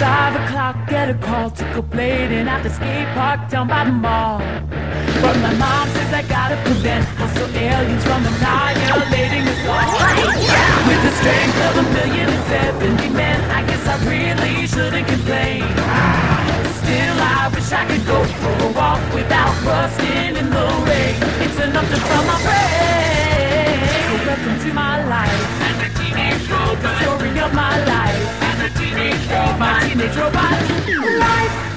5 o'clock, get a call to go blading at the skate park down by the mall. But my mom says I gotta prevent hostile aliens from annihilating us all. With the strength of 1,070 men, I guess I really shouldn't complain. Still, I wish I could go for a walk without rusting in the rain. It's enough to fill my brain. So welcome to my life as a teenage robot. The story of my life as a teenage robot. My teenage robot life.